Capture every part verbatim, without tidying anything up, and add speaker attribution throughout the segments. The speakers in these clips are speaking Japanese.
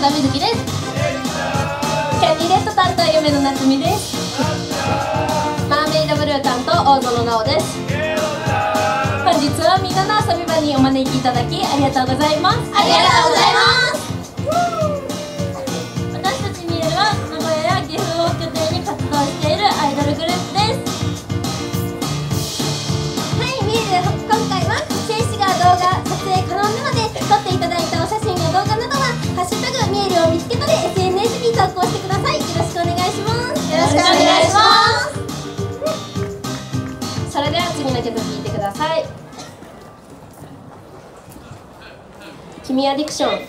Speaker 1: 田瑞希です。キャンディレッド担当夢の夏美です。マーメイドブルー担当大園奈緒です。本日はみんなの遊び場にお招きいただきありがとうございます。
Speaker 2: ありがとうございます。
Speaker 1: 私たちミエルは名古屋や岐阜を拠点に活動しているアイドルグループです。
Speaker 2: はい、ミエル、今回は静止画動画撮影可能なので、撮っていただいたお写真や動画などはハッシュタグミエルを見つけたで エスエヌエス に投稿してください。よろしくお願いします。
Speaker 1: よろしくお願いします。それでは次の曲聴いてください。君はディクション。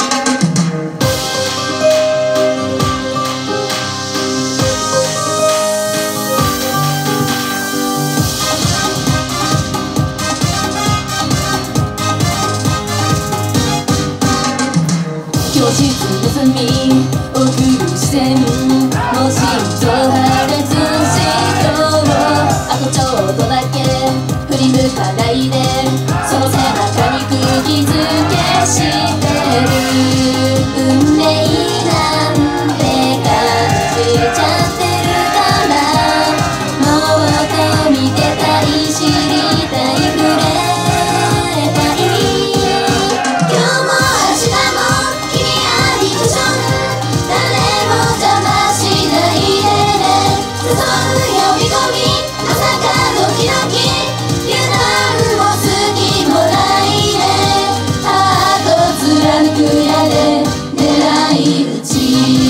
Speaker 3: 教室の隅送る視線もしと破裂しようあとちょっとだけ振り向かないでその背中に釘付けしてる運命なんて感じちゃってるからもっと見てたい知りたい触れたい今日も明日も君はディクション誰も邪魔しないでね誘う呼び込みまさかドキドキ油断も好きもないでハート貫くやで狙い撃ち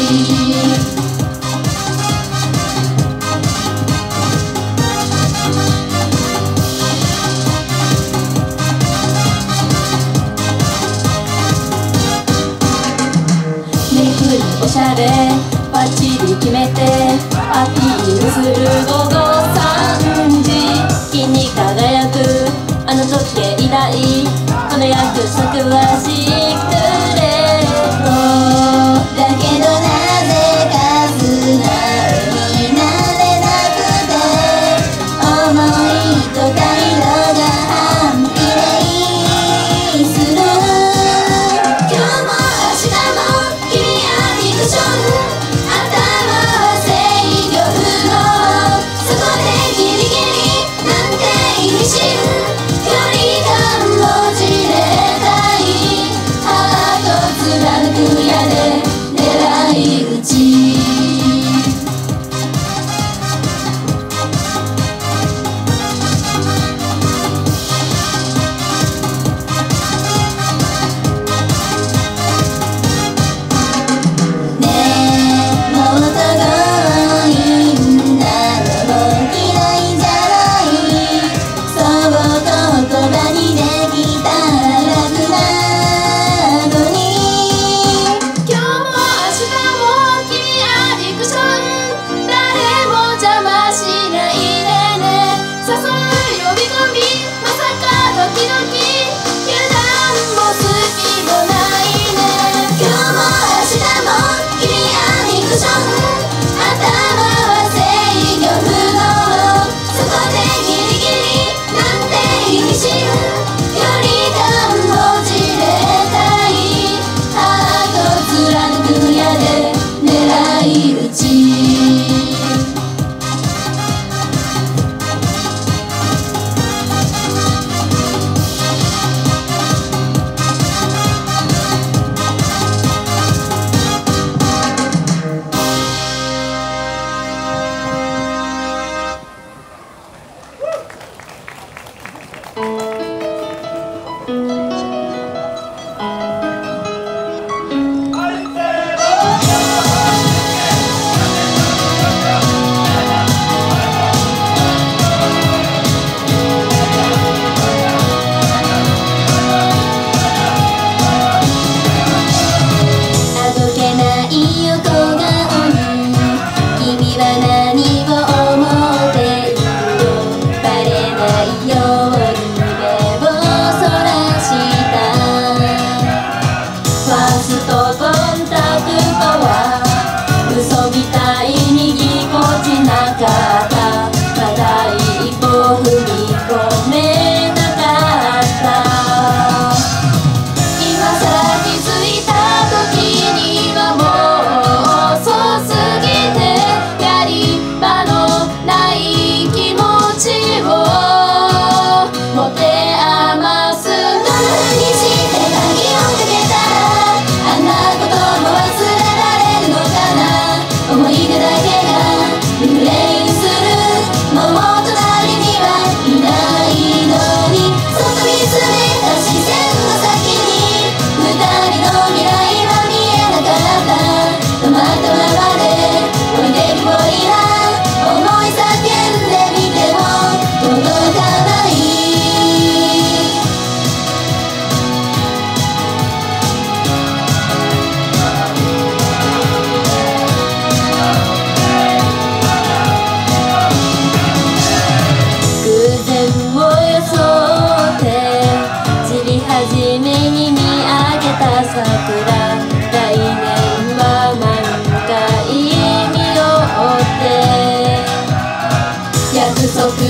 Speaker 3: おしゃれバッチリ決めてアピールする午後さんじ金に輝くあの時計以来この約束はシークレットだけどなぜか素直になれなくて思いと態度が反比例する今日も明日も君はディクション頭は制御不能そこでギリギリなんて意味深距離感もじれたい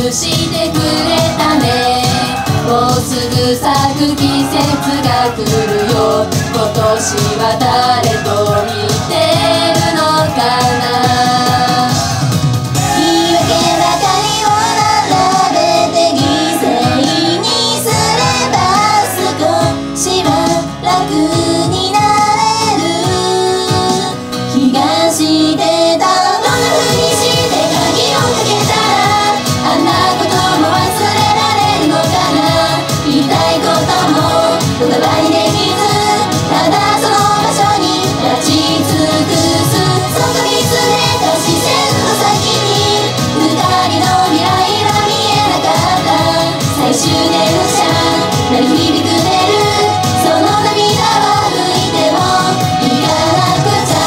Speaker 3: してくれたね。もうすぐ咲く季節が来るよ。今年は誰と見てるのかな。言い訳ばかりを並べて犠牲にすれば少しは楽になれる気がしてた。どんな風にして鍵をかけたらあんなことも忘れられるのかな。言いたいことも言葉にできず、ただその場所に立ち尽くす。そこ見つめた視線の先に二人の未来は見えなかった。最終電車鳴り響くベル、その涙は拭いてもいかなくちゃ。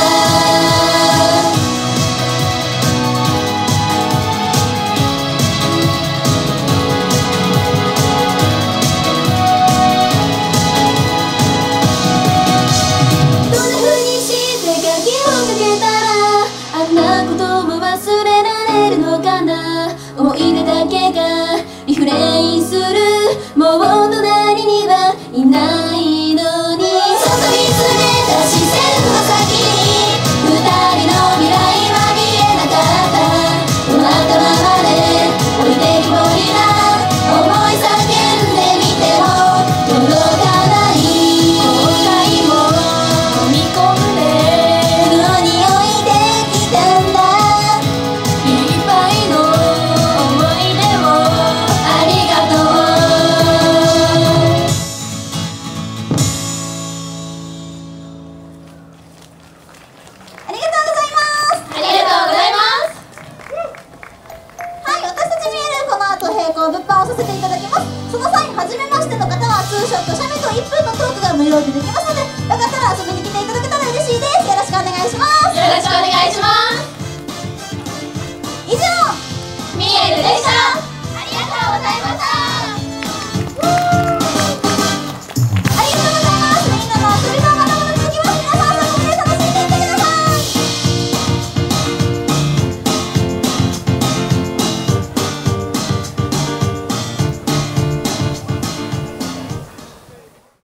Speaker 3: どんな風にして鍵をかけたらあんなことも忘れられるのかな。思い出だけがリフレインする。もう隣にはいないのに。そっと見つめた視線の先に二人の未来は見えなかった。止まったままで置いてきぼりな思い叫んでみても届かない。後悔も飲み込んでこの匂いできたんだ。いっぱいの思い出をありがとう。
Speaker 2: ありがとうございます。
Speaker 1: ありがとうございます。
Speaker 2: はい、私たちミエルこの後並行物販をさせていただきます。その際初めましての方はツーショット写メといっぷんのトークが無料でできますので